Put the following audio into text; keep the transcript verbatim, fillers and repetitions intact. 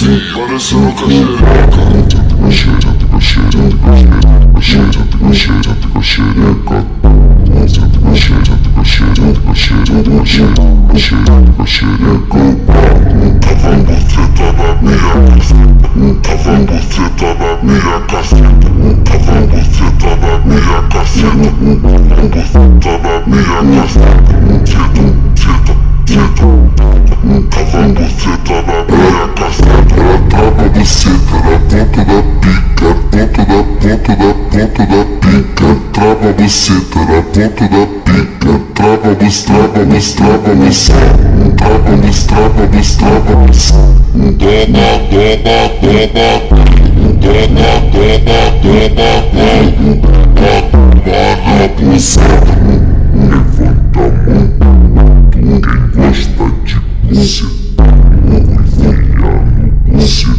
assim, parecendo com a xereca. Senta com a xereca, senta com a xereca, senta com a xereca, senta com a xereca, senta com a xereca, senta com a xereca, senta com a xereca. Tava buceta na minha caceta, tava buceta na minha caceta, tava buceta na minha caceta, tava buceta na minha caceta. Senta, senta, senta, tava buceta na minha caceta. Ela trava a buceta na ponta da pica, ponta da ponta da ponta da pica. Trava a buceta na ponta da pica, trava a buceta, trava a buceta, trava a buceta, trava a buceta, trava a buceta, trava a buceta. Dona, dona, dona, dona, dona, dona, dona, dona, buceta. Levanta a mão, quem gosta de buceta, vou enfiar no buceta.